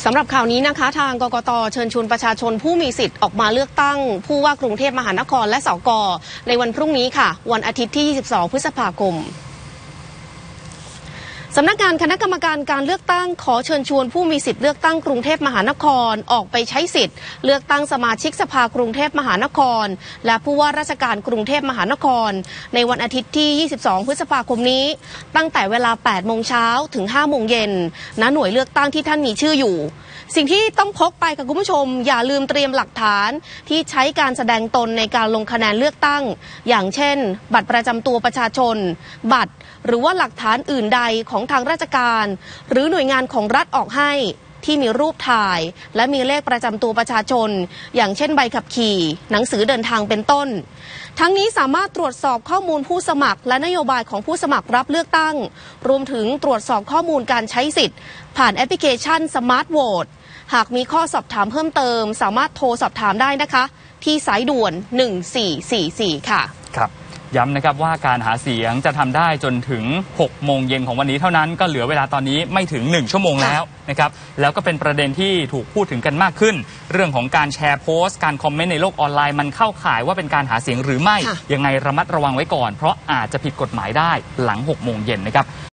ำหรับข่าวนี้นะคะทางกกต.เชิญชวนประชาชนผู้มีสิทธิ์ออกมาเลือกตั้งผู้ว่ากรุงเทพมหานครและสก.ในวันพรุ่งนี้ค่ะวันอาทิตย์ที่ 22 พฤษภาคมสำนักงานคณะกรรมการการเลือกตั้งขอเชิญชวนผู้มีสิทธิ์เลือกตั้งกรุงเทพมหานครออกไปใช้สิทธิ์เลือกตั้งสมาชิกสภากรุงเทพมหานครและผู้ว่าราชการกรุงเทพมหานครในวันอาทิตย์ที่ 22 พฤษภาคมนี้ตั้งแต่เวลา 8 โมงเช้าถึง 5 โมงเย็นณ หน่วยเลือกตั้งที่ท่านมีชื่ออยู่สิ่งที่ต้องพกไปกับคุณผู้ชมอย่าลืมเตรียมหลักฐานที่ใช้การแสดงตนในการลงคะแนนเลือกตั้งอย่างเช่นบัตรประจำตัวประชาชนบัตรหรือว่าหลักฐานอื่นใดของทางราชการหรือหน่วยงานของรัฐออกให้ที่มีรูปถ่ายและมีเลขประจำตัวประชาชนอย่างเช่นใบขับขี่หนังสือเดินทางเป็นต้นทั้งนี้สามารถตรวจสอบข้อมูลผู้สมัครและนโยบายของผู้สมัครรับเลือกตั้งรวมถึงตรวจสอบข้อมูลการใช้สิทธิ์ผ่านแอปพลิเคชัน Smart Vote หากมีข้อสอบถามเพิ่มเติมสามารถโทรสอบถามได้นะคะที่สายด่วน1444ค่ะครับย้ำนะครับว่าการหาเสียงจะทำได้จนถึง 6 โมงเย็นของวันนี้เท่านั้นก็เหลือเวลาตอนนี้ไม่ถึง 1 ชั่วโมงแล้วนะครับแล้วก็เป็นประเด็นที่ถูกพูดถึงกันมากขึ้นเรื่องของการแชร์โพสต์การคอมเมนต์ในโลกออนไลน์มันเข้าข่ายว่าเป็นการหาเสียงหรือไม่ยังไงระมัดระวังไว้ก่อนเพราะอาจจะผิดกฎหมายได้หลัง 6 โมงเย็นนะครับ